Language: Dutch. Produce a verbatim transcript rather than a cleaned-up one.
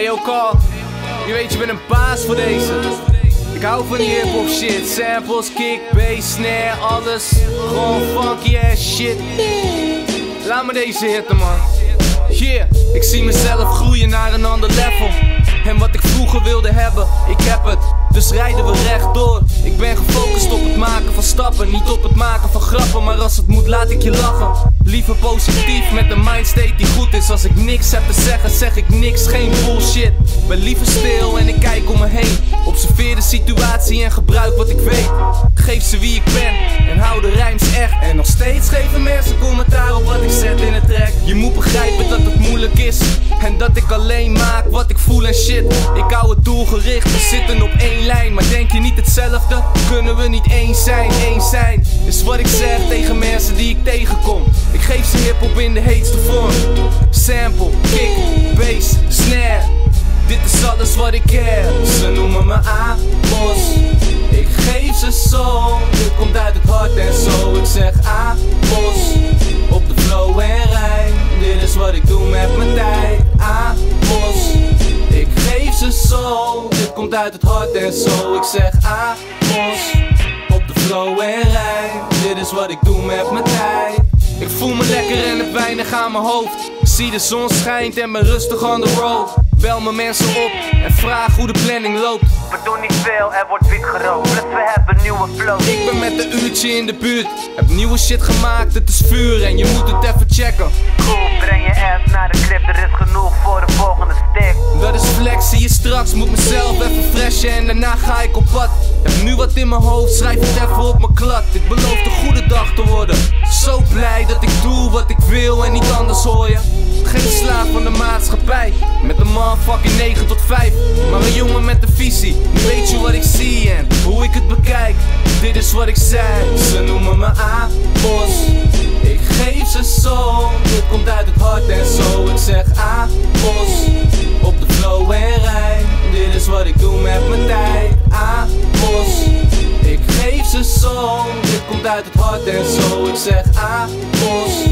yo Carl, je weet je bent een paas voor deze. Ik hou van die hip-hop shit, samples, kick, bass, snare, alles. Gewoon funky ass shit. Laat me deze hitten man. Yeah, ik zie mezelf groeien naar een ander level. En wat ik vroeger wilde hebben, ik heb het. Dus rijden we rechtdoor. Ik ben gefocust op het maken van stappen, niet op het maken van grappen. Maar als het moet laat ik je lachen. Liever positief met een mindstate die goed is. Als ik niks heb te zeggen, zeg ik niks, geen bullshit. Ben liever stil en ik kijk om me heen. Observeer de situatie en gebruik wat ik weet. Geef ze wie ik ben en hou de rijms echt. En nog steeds geven mensen commentaar op wat ik zet in het track. Je moet begrijpen dat het moeilijk is en dat ik alleen maak wat ik voel en shit. Ik hou het doelgericht, we zitten op één lijn. Maar denk je niet hetzelfde? Kunnen we niet eens zijn, eens zijn. Is wat ik zeg tegen mensen die ik tegenkom. Ik geef ze hiphop in de heetste vorm. Sample, kick, bass, snare. Dit is alles wat ik heb. Ze noemen me Amos. Ik geef ze zo. Dit komt uit het hart en zo. Ik zeg Amos. Op de flow en rijm. Dit is wat ik doe met mijn tijd. Amos. Ik geef ze zo. Dit komt uit het hart en zo. Ik zeg Amos. Op de flow en rijm. Dit is wat ik doe met mijn tijd. Ik voel me lekker en heb weinig aan mijn hoofd. Zie de zon schijnt en ben rustig on the road. Bel mijn mensen op en vraag hoe de planning loopt. We doen niet veel, er wordt wit gerookt. Plus we hebben nieuwe flow. Ik ben met een uurtje in de buurt. Heb nieuwe shit gemaakt, het is vuur en je moet het even checken. Cool, breng je ass naar de clip, er is genoeg voor de volgende stick. Dat is flex, zie je straks, moet mezelf even freshen en daarna ga ik op pad. Heb nu wat in mijn hoofd, schrijf het even op mijn klad. Dit belooft een goede dag te worden. Zo blij dat ik doe wat ik wil en niet anders hoor je. Geen slaaf van de maatschappij, met een motherfucking negen tot vijf. Maar een jongen met een visie, nu weet je wat ik zie en hoe ik het bekijk. Dit is wat ik zei, ze noemen me Amos. Ik geef ze zo, dit komt uit het hart en zo. Ik zeg Amos, op de flow en rijm. Dit is wat ik doe met mijn tijd, Amos. Ik geef ze zo, dit komt uit het hart en zo. Ik zeg Amos.